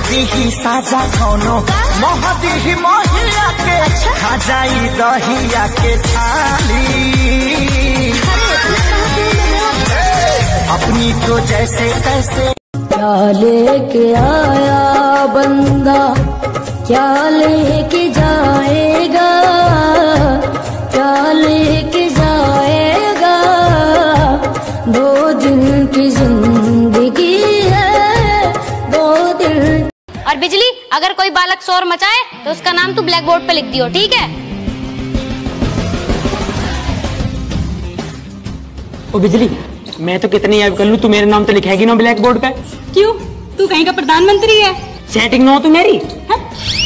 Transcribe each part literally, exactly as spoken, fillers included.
दी साजा कौनो मोहदी मोहिया के खा जाई दहिया के थाली। अपनी तो जैसे तैसे क्या लेके आया बंदा क्या लेके जाएगा, क्या लेके जाएगा। दो दिन की जिंदगी है, दो दिन। और बिजली, अगर कोई बालक शोर मचाए तो उसका नाम तू ब्लैक बोर्ड पे लिख दियो, ठीक है? ओ बिजली, मैं तो कितनी याद कर लूं, तू मेरा नाम तो लिखेगी ना ब्लैक बोर्ड पे। क्यों? तू कहीं का प्रधानमंत्री है? सेटिंग ना हो तू मेरी। हा?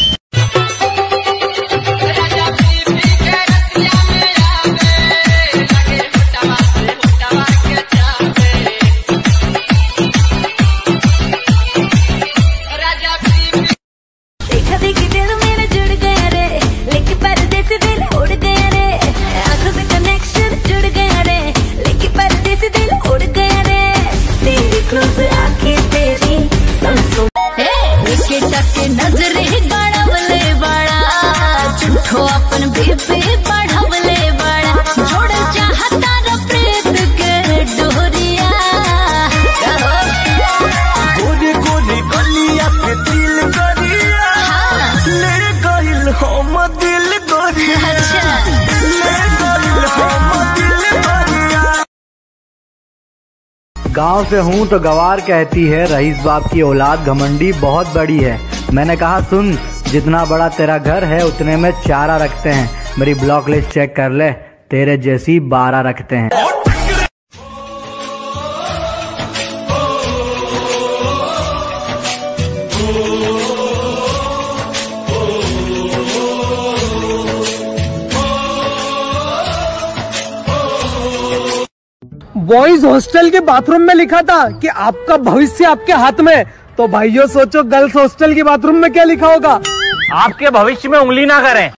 गांव से हूँ तो गवार कहती है, रईस बाप की औलाद घमंडी बहुत बड़ी है। मैंने कहा सुन, जितना बड़ा तेरा घर है उतने में चारा रखते हैं। मेरी ब्लॉक लिस्ट चेक कर ले, तेरे जैसी बारह रखते हैं। बॉयज हॉस्टल के बाथरूम में लिखा था कि आपका भविष्य आपके हाथ में। तो भाइयों सोचो गर्ल्स हॉस्टल के बाथरूम में क्या लिखा होगा? आपके भविष्य में उंगली ना करें।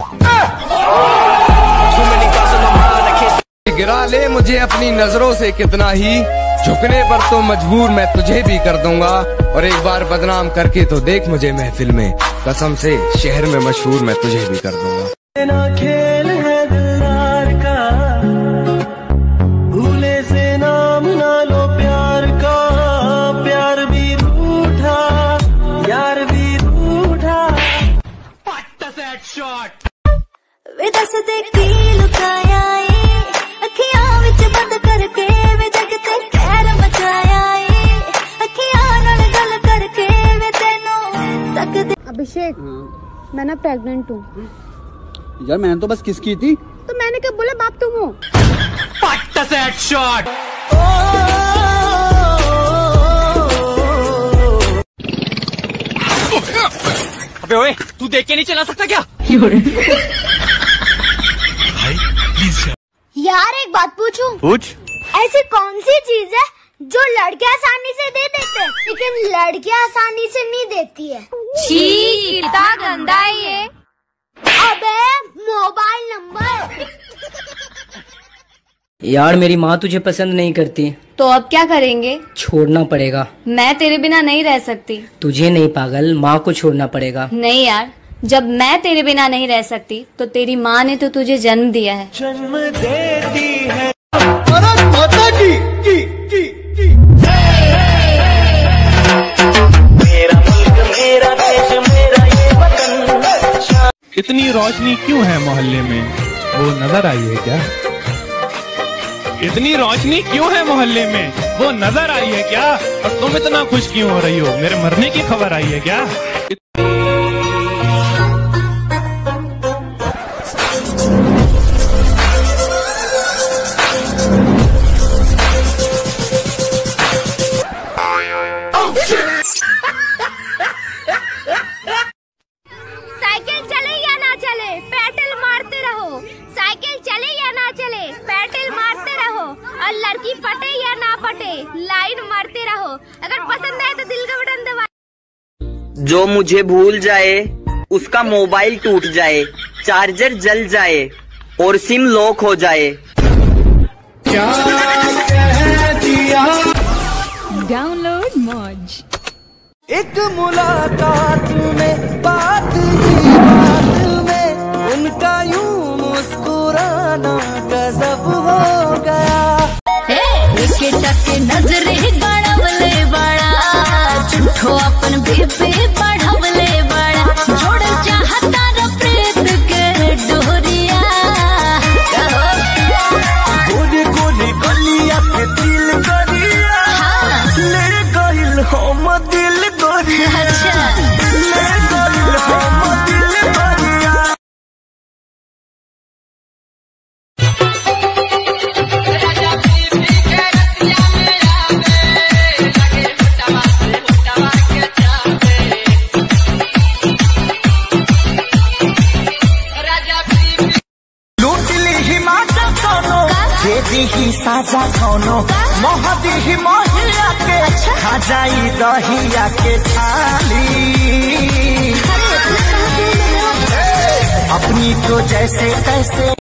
गिरा ले मुझे अपनी नजरों से कितना ही, झुकने पर तो मजबूर मैं तुझे भी कर दूंगा। और एक बार बदनाम करके तो देख मुझे महफिल में, कसम से शहर में मशहूर मैं तुझे भी कर दूंगा। खेल है दिलदार का, भूले से नाम ना लो प्यार का। प्यार भी रूठा, यार भी रूठा। वे दस दे की लुकाया ए, अखियां विच बंद करके वे जग ते कहर मचाया ए। अखियां नाल गल करके वे तेनों तक दे। अभिषेक, मैं ना प्रेग्नेंट हूँ। यार मैंने तो बस किस की थी। तो मैंने कब बोला बाप तुम हो? अबे ओए, तू देख के नहीं चला सकता क्या? यार एक बात पूछूं? पूछ। ऐसी कौन सी चीज है जो लड़के आसानी से दे देते हैं लेकिन लड़कियां आसानी से नहीं देती है? छी, कितना गंदा है ये। अबे मोबाइल नंबर। यार मेरी माँ तुझे पसंद नहीं करती। तो अब क्या करेंगे? छोड़ना पड़ेगा। मैं तेरे बिना नहीं रह सकती। तुझे नहीं पागल, माँ को छोड़ना पड़ेगा। नहीं यार, जब मैं तेरे बिना नहीं रह सकती तो तेरी माँ ने तो तुझे जन्म दिया है। जन्म देती है माता की, की, की, की। मेरा मुल्क मेरा देश मेरा ये वतन। इतनी रोशनी क्यों है मोहल्ले में, वो नजर आई है क्या? इतनी रोशनी क्यों है मोहल्ले में, वो नजर आई है क्या? और तुम इतना खुश क्यों हो रही हो, मेरे मरने की खबर आई है क्या? साइकिल चले या ना चले पेडल मारते रहो। साइकिल चले या ना चले पेडल मारते रहो। और लड़की पटे या ना पटे लाइन मारते रहो। अगर पसंद आए तो दिल का बटन दबा। जो मुझे भूल जाए उसका मोबाइल टूट जाए, चार्जर जल जाए और सिम लॉक हो जाए। क्या कह दिया? डाउनलोड मौज। एक मुलाकात में बात की बात में उनका यूं मुस्कुराना गजब हो गया। एक टके नजरे गड़वले बड़ा झूठो अपन बेबे बढ़वले बड़ा जोड़ चाहता र प्रीत के डोरिया। गोरी गोरी गलिया पे दिल करिया ले गइल हम दिल गोरिया। ले गइल हम दिल गोरिया। ही साजा कौनो मोहदी ही मोहिया के खा जाई दहिया के थाली। अपनी तो जैसे तैसे